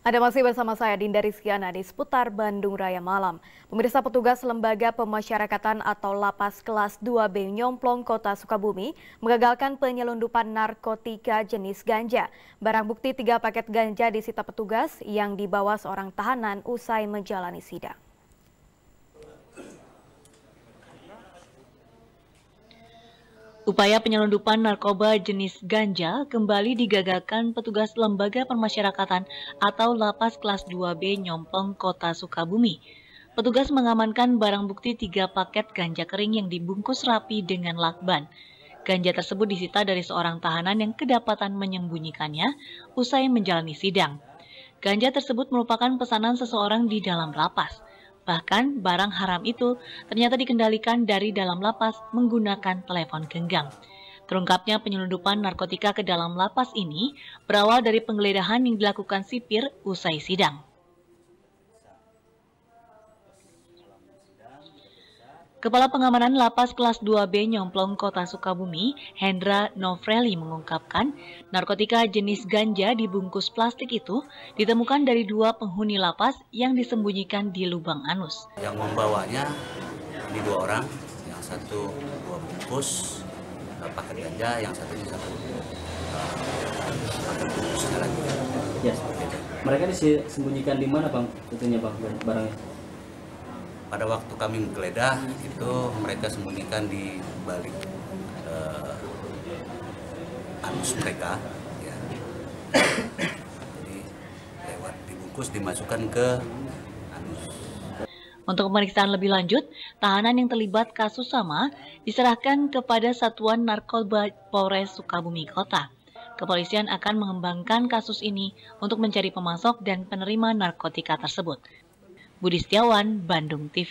Anda masih bersama saya Dinda Rizkiana di seputar Bandung Raya Malam. Pemirsa, petugas Lembaga Pemasyarakatan atau Lapas Kelas 2B Nyomplong Kota Sukabumi mengagalkan penyelundupan narkotika jenis ganja. Barang bukti 3 paket ganja disita petugas yang dibawa seorang tahanan usai menjalani sidang. Upaya penyelundupan narkoba jenis ganja kembali digagalkan petugas Lembaga Permasyarakatan atau Lapas Kelas 2B Nyomplong Kota Sukabumi. Petugas mengamankan barang bukti 3 paket ganja kering yang dibungkus rapi dengan lakban. Ganja tersebut disita dari seorang tahanan yang kedapatan menyembunyikannya usai menjalani sidang. Ganja tersebut merupakan pesanan seseorang di dalam lapas. Bahkan barang haram itu ternyata dikendalikan dari dalam lapas menggunakan telepon genggam. Terungkapnya penyelundupan narkotika ke dalam lapas ini berawal dari penggeledahan yang dilakukan sipir usai sidang. Kepala Pengamanan Lapas Kelas 2B Nyomplong Kota Sukabumi, Hendra Novreli mengungkapkan, narkotika jenis ganja dibungkus plastik itu ditemukan dari 2 penghuni lapas yang disembunyikan di lubang anus. Yang membawanya ini 2 orang, yang satu 2 bungkus paket ganja, yang satu paket bungkusnya lagi. Yes. Mereka disembunyikan di mana, Bang? Tentunya, Bang, barangnya. Pada waktu kami menggeledah itu mereka sembunyikan di balik anus mereka, ya. Jadi lewat dibungkus dimasukkan ke anus. Untuk pemeriksaan lebih lanjut, tahanan yang terlibat kasus sama diserahkan kepada Satuan Narkoba Polres Sukabumi Kota. Kepolisian akan mengembangkan kasus ini untuk mencari pemasok dan penerima narkotika tersebut. Budi Setiawan, Bandung TV.